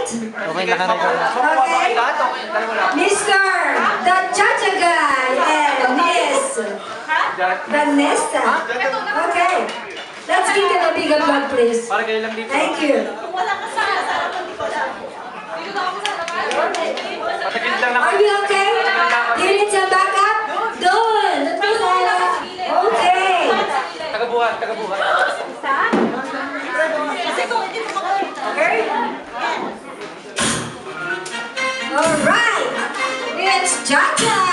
Okay na ka na. Okay. Mr. The Chacha Guy and Miss Vanessa. Okay. Let's give them a big applause, please. Thank you. Are you okay? Do you need some backup? Doon. Okay. Tagabuhat. Okay. All right. It's Chacha.